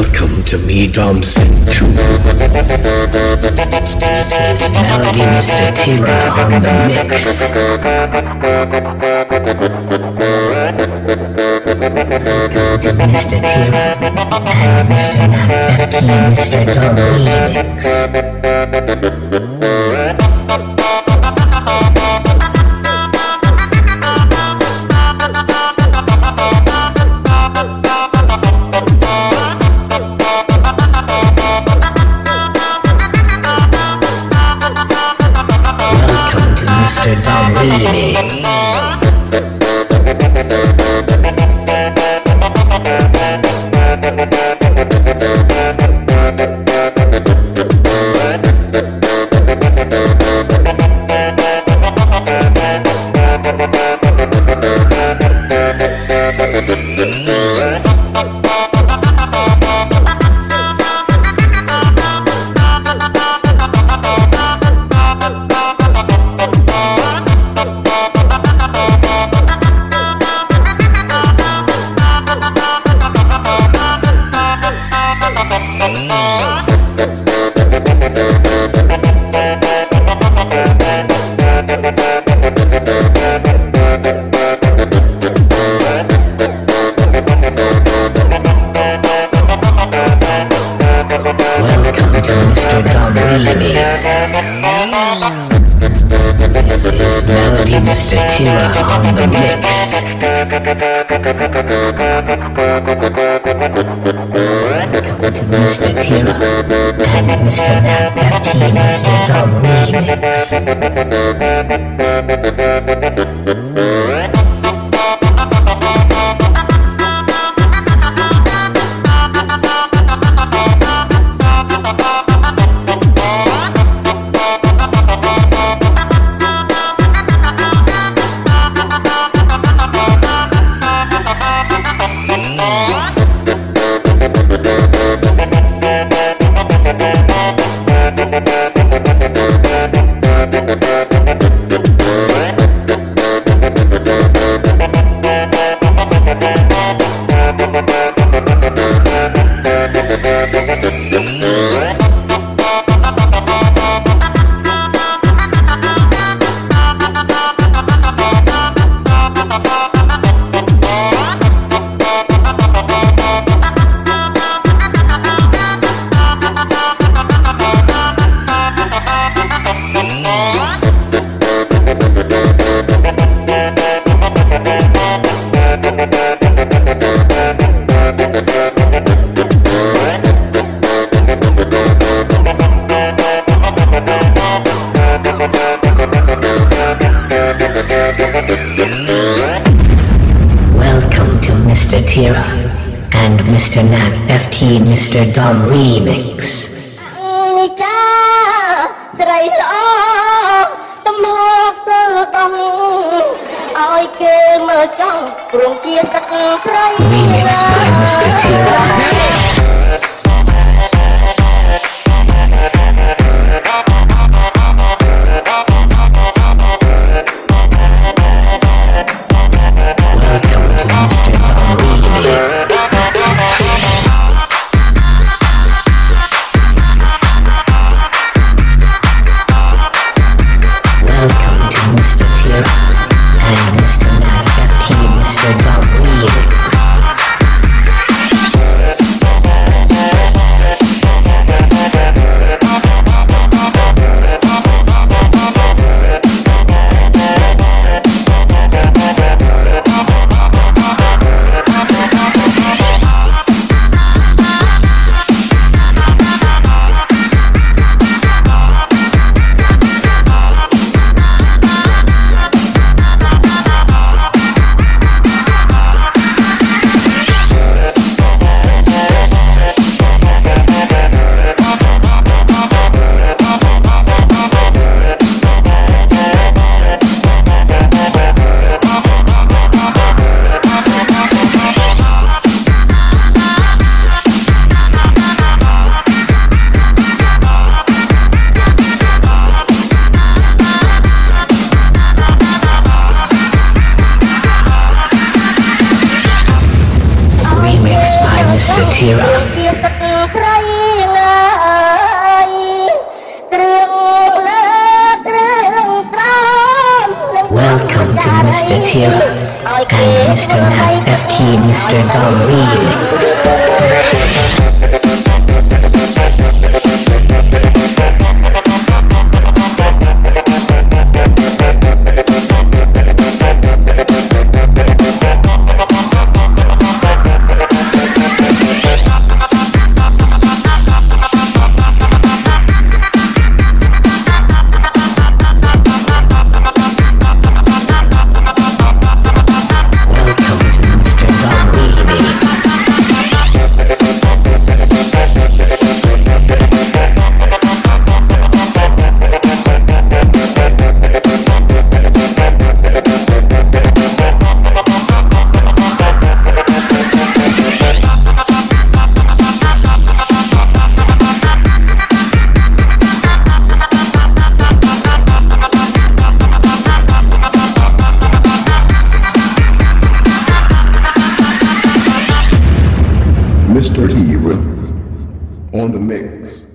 Welcome to Me Dom Central. This is Melody Mr. Tira on the mix. Welcome to Mr. Tira and Mr. Nat FT Mr. Dom Remix. Mr. Dom Remix. This is Melody Mr. Tira on the mix. Welcome to Mr. Tira and Mr. Nat FT Mr. Dom Remix. Welcome to Mr. Tira and Mr. Nat FT Mr. Dom Remix. Remix by Mr. Tira. Mr. Dom Remix. Mr. Tira. Welcome to Mr. Tira and Mr. Matt FT Mr. Dom Remix. Mr. T on the mix.